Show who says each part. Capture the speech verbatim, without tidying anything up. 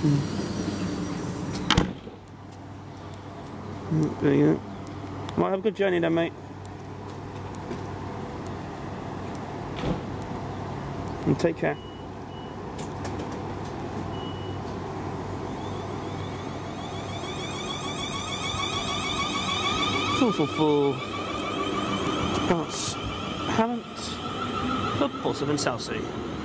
Speaker 1: Mm. Mm, there you go. Well, have a good journey then, mate. And take care. Full, full, full. That's Hallant, Club Portsmouth and Southsea.